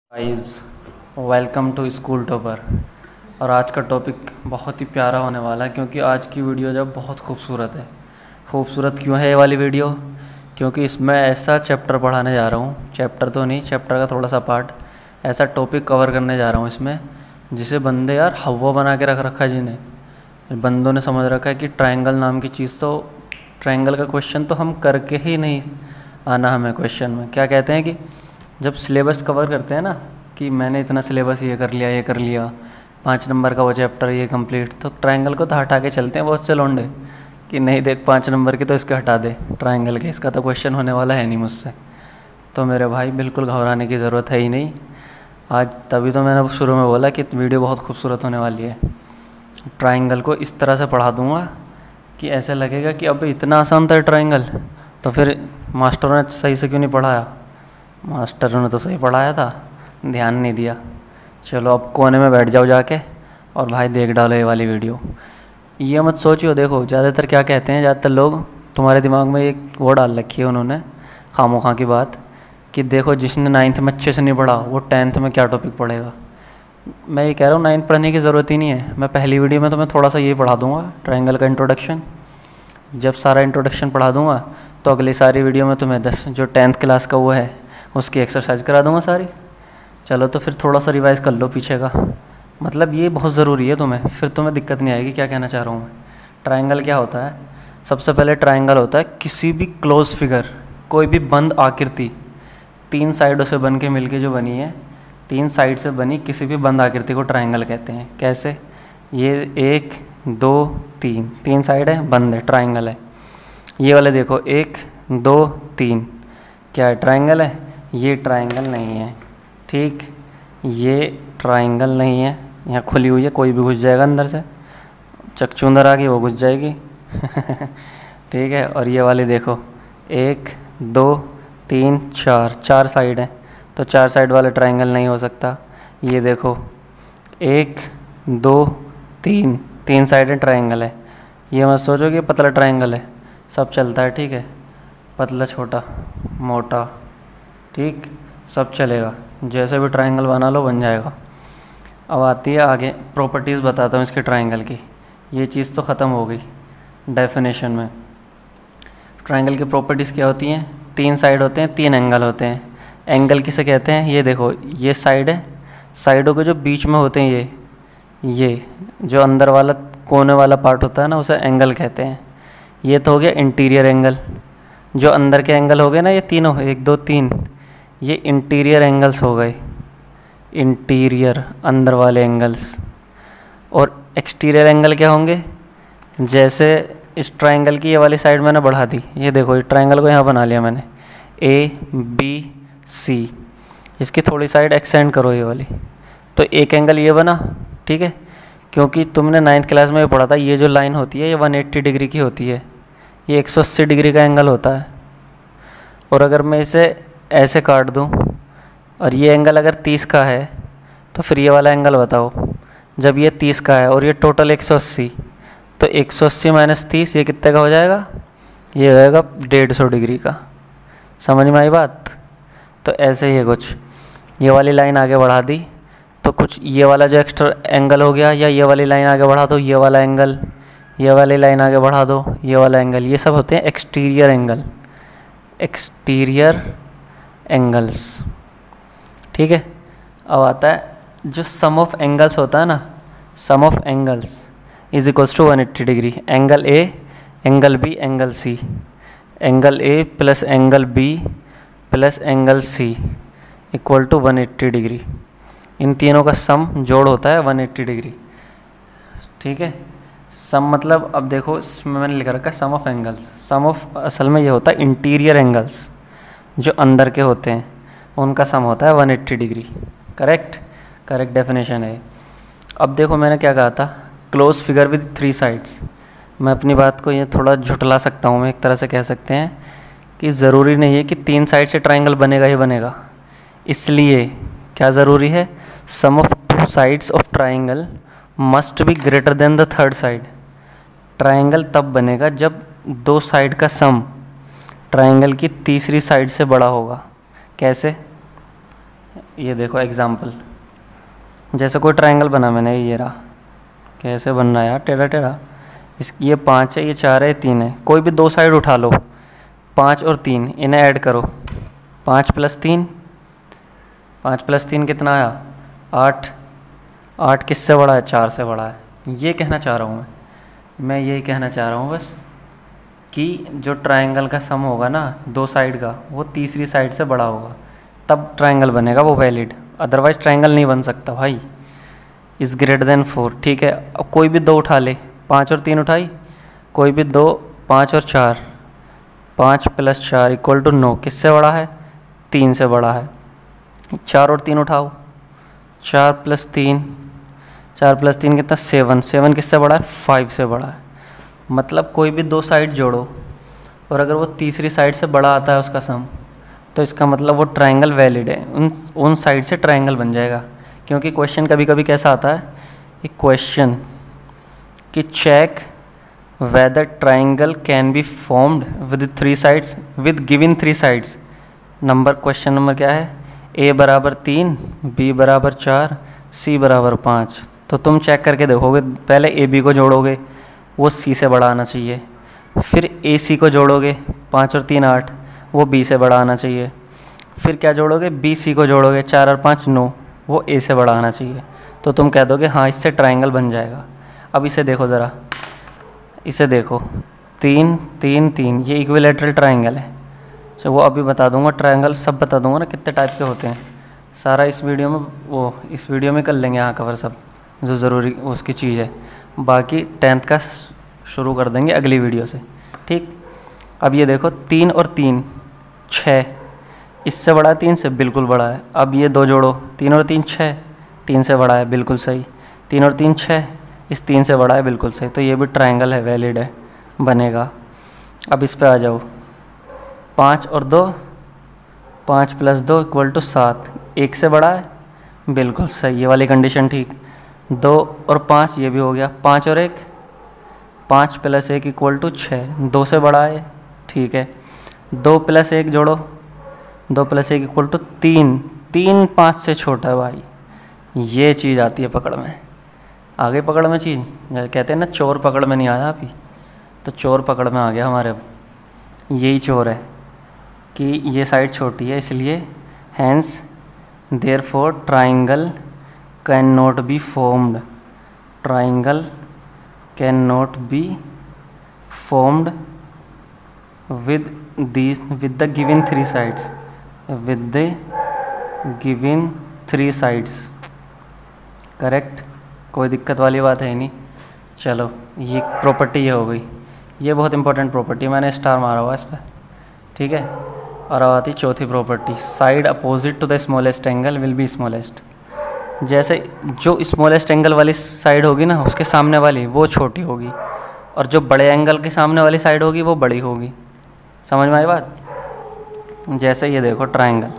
Guys, welcome to school topper. और आज का टॉपिक बहुत ही प्यारा होने वाला है क्योंकि आज की वीडियो जब बहुत खूबसूरत है। खूबसूरत क्यों है ये वाली वीडियो? क्योंकि इसमें ऐसा चैप्टर पढ़ाने जा रहा हूँ, चैप्टर तो नहीं, चैप्टर का थोड़ा सा पार्ट, ऐसा टॉपिक कवर करने जा रहा हूँ इसमें जिसे बंदे यार हवा बना के रख रखा है। जिन्हें बंदों ने समझ रखा है कि ट्रायंगल नाम की चीज़, तो ट्रायंगल का क्वेश्चन तो हम करके ही नहीं आना हमें क्वेश्चन में। क्या कहते हैं कि जब सिलेबस कवर करते हैं ना कि मैंने इतना सिलेबस ये कर लिया 5 नंबर का वो चैप्टर ये कंप्लीट, तो ट्रायंगल को तो हटा के चलते हैं बहुत से लौंडे कि नहीं देख 5 नंबर की तो इसके हटा दे ट्रायंगल के, इसका तो क्वेश्चन होने वाला है नहीं मुझसे। तो मेरे भाई बिल्कुल घबराने की ज़रूरत है ही नहीं। आज तभी तो मैंने शुरू में बोला कि वीडियो बहुत खूबसूरत होने वाली है। ट्रायंगल को इस तरह से पढ़ा दूँगा कि ऐसा लगेगा कि अब इतना आसान था ट्रायंगल, तो फिर मास्टरों ने सही से क्यों नहीं पढ़ाया? मास्टरों ने तो सही पढ़ाया था, ध्यान नहीं दिया। चलो अब कोने में बैठ जाओ जाके और भाई देख डालो ये वाली वीडियो। ये मत सोचियो, देखो ज़्यादातर क्या कहते हैं, ज़्यादातर लोग तुम्हारे दिमाग में एक वो डाल रखी है उन्होंने खामोखा की बात कि देखो जिसने 9th में अच्छे से नहीं पढ़ा वो 10th में क्या टॉपिक पढ़ेगा। मैं ये कह रहा हूँ 9th पढ़ने की ज़रूरत ही नहीं है। मैं पहली वीडियो में तुम्हें थोड़ा सा ये पढ़ा दूँगा ट्रायंगल का इंट्रोडक्शन। जब सारा इंट्रोडक्शन पढ़ा दूँगा तो अगली सारी वीडियो में तुम्हें 10 जो 10th क्लास का वो है उसकी एक्सरसाइज करा दूँगा सारी। चलो तो फिर थोड़ा सा रिवाइज़ कर लो पीछे का, मतलब ये बहुत ज़रूरी है तुम्हें, फिर तुम्हें दिक्कत नहीं आएगी। क्या कहना चाह रहा हूँ मैं? ट्रायंगल क्या होता है? सबसे पहले ट्रायंगल होता है किसी भी क्लोज फिगर, कोई भी बंद आकृति 3 साइडों से बन के मिल के जो बनी है, 3 साइड से बनी किसी भी बंद आकृति को ट्रायंगल कहते हैं। कैसे? ये 1 2 3 साइड है, बंद है, ट्रायंगल है। ये वाले देखो 1 2 3, क्या है? ट्रायंगल है। ये ट्रायंगल नहीं है, ठीक, ये ट्रायंगल नहीं है। यहाँ खुली हुई है, कोई भी घुस जाएगा अंदर से, चकचूंदर आ गई वो घुस जाएगी ठीक है। और ये वाली देखो 1 2 3 4 साइड हैं, तो 4 साइड वाले ट्रायंगल नहीं हो सकता। ये देखो 1 2 3 साइड ट्रायंगल है। ये मत सोचो कि पतला ट्रायंगल है, सब चलता है, ठीक है, पतला छोटा मोटा, ठीक, सब चलेगा, जैसे भी ट्रायंगल बना लो बन जाएगा। अब आती है आगे प्रॉपर्टीज़ बताता हूँ इसके ट्रायंगल की। ये चीज़ तो ख़त्म हो गई डेफिनेशन में। ट्रायंगल की प्रॉपर्टीज़ क्या होती हैं? 3 साइड होते हैं, 3 एंगल होते हैं। एंगल किसे कहते हैं? ये देखो ये साइड है, साइडों के जो बीच में होते हैं ये जो अंदर वाला कोने वाला पार्ट होता है ना, उसे एंगल कहते हैं। ये तो हो गया इंटीरियर एंगल। जो अंदर के एंगल हो गए ना, ये तीनों 1 2 3, ये इंटीरियर एंगल्स हो गए, इंटीरियर अंदर वाले एंगल्स। और एक्सटीरियर एंगल क्या होंगे? जैसे इस ट्रायंगल की ये वाली साइड मैंने बढ़ा दी, ये देखो ये ट्रायंगल को यहाँ बना लिया मैंने ABC, इसकी थोड़ी साइड एक्सटेंड करो ये वाली, तो एक एंगल ये बना, ठीक है। क्योंकि तुमने 9th क्लास में ये पढ़ा था, ये जो लाइन होती है ये 180 डिग्री की होती है, ये 180 डिग्री का एंगल होता है। और अगर मैं इसे ऐसे काट दूं और ये एंगल अगर 30 का है तो फिर ये वाला एंगल बताओ। जब ये 30 का है और ये टोटल 180, तो 180 माइनस 30 ये कितने का हो जाएगा? ये हो जाएगा 150 डिग्री का। समझ में आई बात? तो ऐसे ही है कुछ। ये वाली लाइन आगे बढ़ा दी तो कुछ ये वाला जो एक्स्ट्रा एंगल हो गया, या ये वाली लाइन आगे बढ़ा दो, ये वाला एंगल, ये वाली लाइन आगे बढ़ा दो, ये वाला एंगल, ये सब होते हैं एक्सटीरियर एंगल, एक्सटीरियर एंगल्स, ठीक है। अब आता है जो सम ऑफ एंगल्स होता है ना, sum of angles is equals to 180 degree. Angle A, angle B, angle C, angle A plus angle B plus angle C equal to 180 degree. इन तीनों का सम जोड़ होता है 180 डिग्री, ठीक है। सम मतलब अब देखो इसमें मैंने लिख रखा है sum of angles. Sum of असल में ये होता है इंटीरियर एंगल्स, जो अंदर के होते हैं उनका सम होता है 180 डिग्री। करेक्ट डेफिनेशन है। अब देखो मैंने क्या कहा था, क्लोज फिगर विद 3 साइड्स। मैं अपनी बात को ये थोड़ा झुठला सकता हूँ, मैं एक तरह से कह सकते हैं कि ज़रूरी नहीं है कि 3 साइड से ट्रायंगल बनेगा ही बनेगा। इसलिए क्या ज़रूरी है? Sum of 2 sides of triangle must be greater than the 3rd side. Triangle तब बनेगा जब 2 साइड का सम ट्रायंगल की तीसरी साइड से बड़ा होगा। कैसे? ये देखो एग्जाम्पल, जैसे कोई ट्रायंगल बना मैंने, ये रहा, कैसे बनना है यार, टेढ़ा टेढ़ा। ये 5 है, ये 4 है, ये 3 है। कोई भी दो साइड उठा लो, 5 और 3, इन्हें ऐड करो, 5 + 3, 5 + 3 कितना आया? 8। 8 किससे बड़ा है? 4 से बड़ा है। ये कहना चाह रहा हूँ मैं यही कहना चाह रहा हूँ बस, कि जो ट्रायंगल का सम होगा ना दो साइड का, वो तीसरी साइड से बड़ा होगा, तब ट्रायंगल बनेगा वो वैलिड, अदरवाइज ट्रायंगल नहीं बन सकता भाई। इज़ ग्रेटर देन 4, ठीक है। अब कोई भी दो उठा ले, 5 और 3 उठाई, कोई भी दो, 5 और 4, 5 + 4 = 9, किससे बड़ा है? 3 से बड़ा है। 4 और 3 उठाओ, 4 + 3, 4 + 3 कितना? 7। 7 किससे बड़ा है? 5 से बड़ा है। मतलब कोई भी दो साइड जोड़ो और अगर वो तीसरी साइड से बड़ा आता है उसका सम, तो इसका मतलब वो ट्रायंगल वैलिड है, उन साइड से ट्रायंगल बन जाएगा। क्योंकि क्वेश्चन कभी कभी कैसा आता है, एक क्वेश्चन कि check whether triangle can be formed with 3 sides with given 3 sides. Question number क्या है? A = 3, B = 4, C = 5। तो तुम चेक करके देखोगे, पहले AB को जोड़ोगे, वो C से बड़ा आना चाहिए। फिर AC को जोड़ोगे, 5 और 3 8, वो B से बड़ा आना चाहिए। फिर क्या जोड़ोगे? BC को जोड़ोगे, 4 और 5 9, वो A से बड़ा आना चाहिए। तो तुम कह दोगे हाँ इससे ट्रायंगल बन जाएगा। अब इसे देखो ज़रा, इसे देखो, 3 3 3, ये इक्विलैटरल ट्रायंगल है। तो वो अभी बता दूंगा, ट्रायंगल सब बता दूंगा ना कितने टाइप के होते हैं, सारा इस वीडियो में कर लेंगे यहाँ कवर सब जो ज़रूरी उसकी चीज़ है। बाकी 10th का शुरू कर देंगे अगली वीडियो से, ठीक। अब ये देखो 3 और 3 6, इससे बड़ा है 3 से, बिल्कुल बड़ा है। अब ये दो जोड़ो, 3 और 3 6, 3 से बड़ा है, बिल्कुल सही। 3 और 3 6, इस 3 से बड़ा है, बिल्कुल सही। तो ये भी ट्रायंगल है, वैलिड है, बनेगा। अब इस पे आ जाओ, 5 और 2, 5 + 2 = 7, 1 से बड़ा है, बिल्कुल सही, ये वाली कंडीशन ठीक। 2 और 5, ये भी हो गया। 5 और 1, 5 + 1 = 6, 2 से बड़ा है, ठीक है। 2 + 1 जोड़ो, 2 + 1 = 3, 3 5 से छोटा है भाई। ये चीज़ आती है पकड़ में, आगे पकड़ में चीज़, कहते हैं ना चोर पकड़ में नहीं आया अभी, तो चोर पकड़ में आ गया हमारे। अब यही चोर है कि ये साइड छोटी है, इसलिए hence therefore triangle can not be formed, triangle can not be formed with the given 3 sides, with the given 3 sides. Correct, कोई दिक्कत वाली बात है नहीं। चलो ये प्रॉपर्टी ये हो गई, ये बहुत इंपॉर्टेंट प्रॉपर्टी, मैंने स्टार मारा हुआ इस पर, ठीक है। और अब आती चौथी property, side opposite to the smallest angle will be smallest. जैसे जो स्मॉलेस्ट एंगल वाली साइड होगी ना, उसके सामने वाली वो छोटी होगी, और जो बड़े एंगल के सामने वाली साइड होगी वो बड़ी होगी। समझ में आई बात? जैसे ये देखो ट्रायंगल,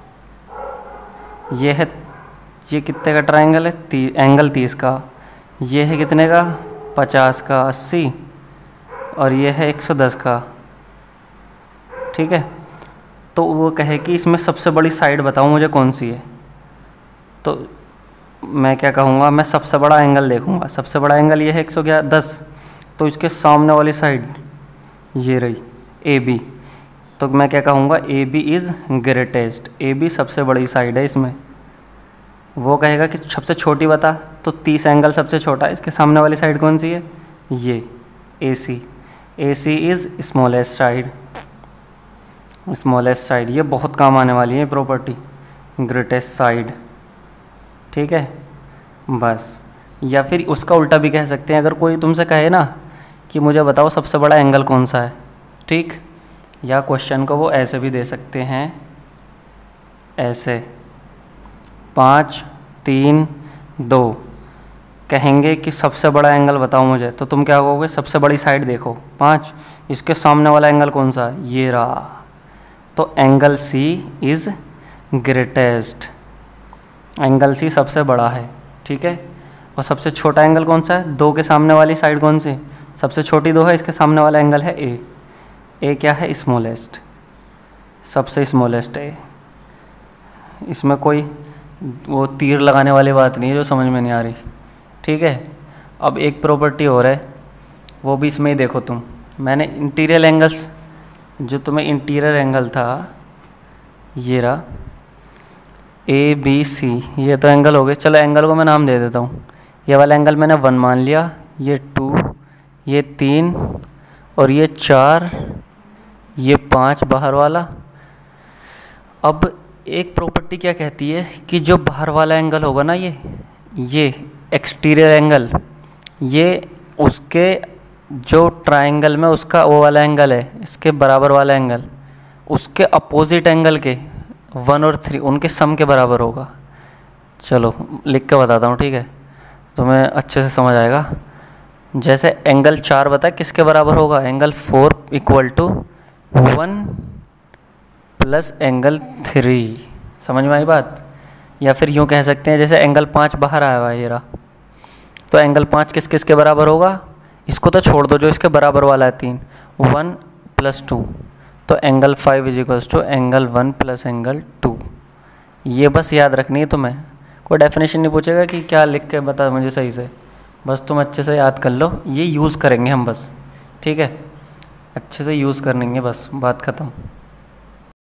ये है, ये कितने का ट्रायंगल है? एंगल 30 का। ये है कितने का? 50 का, 80, और ये है 110 का, ठीक है। तो वो कहे कि इसमें सबसे बड़ी साइड बताओ मुझे कौन सी है, तो मैं क्या कहूँगा, मैं सबसे बड़ा एंगल देखूँगा। सबसे बड़ा एंगल ये है 110, तो इसके सामने वाली साइड ये रही AB, तो मैं क्या कहूँगा, AB इज़ ग्रेटेस्ट, AB सबसे बड़ी साइड है इसमें। वो कहेगा कि सबसे छोटी बता, तो 30 एंगल सबसे छोटा है, इसके सामने वाली साइड कौन सी है? ये AC, AC is smallest side, smallest side. ये बहुत काम आने वाली है प्रॉपर्टी, ग्रेटेस्ट साइड, ठीक है बस। या फिर उसका उल्टा भी कह सकते हैं, अगर कोई तुमसे कहे ना कि मुझे बताओ सबसे बड़ा एंगल कौन सा है, ठीक, या क्वेश्चन को वो ऐसे भी दे सकते हैं, ऐसे 5 3 2, कहेंगे कि सबसे बड़ा एंगल बताओ मुझे, तो तुम क्या कहोगे? सबसे बड़ी साइड देखो 5, इसके सामने वाला एंगल कौन सा है? ये रहा, तो angle C is greatest, angle C सबसे बड़ा है, ठीक है। और सबसे छोटा एंगल कौन सा है? 2 के सामने वाली साइड कौन सी? सबसे छोटी 2 है, इसके सामने वाला एंगल है A। A क्या है? स्मॉलेस्ट, सबसे स्मॉलेस्ट है। इसमें कोई वो तीर लगाने वाली बात नहीं है जो समझ में नहीं आ रही, ठीक है। अब एक प्रॉपर्टी और है, वो भी इसमें ही देखो तुम। मैंने इंटीरियर एंगल्स, जो तुम्हें इंटीरियर एंगल था ये रहा ए बी सी, ये तो एंगल हो गए। चलो एंगल को मैं नाम दे देता हूँ। ये वाला एंगल मैंने 1 मान लिया, ये 2, ये 3 और ये 4, ये 5 बाहर वाला। अब एक प्रॉपर्टी क्या कहती है कि जो बाहर वाला एंगल होगा ना, ये एक्सटीरियर एंगल, ये उसके जो ट्रायंगल में उसका वो वाला एंगल है, इसके बराबर वाला एंगल, उसके अपोजिट एंगल के 1 और 3 उनके सम के बराबर होगा। चलो लिख के बताता हूँ, ठीक है, तुम्हें अच्छे से समझ आएगा। जैसे एंगल 4 बता किसके बराबर होगा, angle 4 equal to 1 plus angle 3। समझ में आई बात? या फिर यूँ कह सकते हैं जैसे एंगल 5 बाहर आया हुआ है ये रहा, तो एंगल 5 किस किस के बराबर होगा, इसको तो छोड़ दो, जो इसके बराबर वाला है 3, 1 प्लस 2, तो angle 5 is equals to angle 1 plus angle 2। ये बस याद रखनी है तुम्हें, कोई डेफिनेशन नहीं पूछेगा कि क्या लिख के बता मुझे सही से, बस तुम अच्छे से याद कर लो। ये यूज़ करेंगे हम बस, ठीक है, अच्छे से यूज़ करेंगे बस, बात ख़त्म।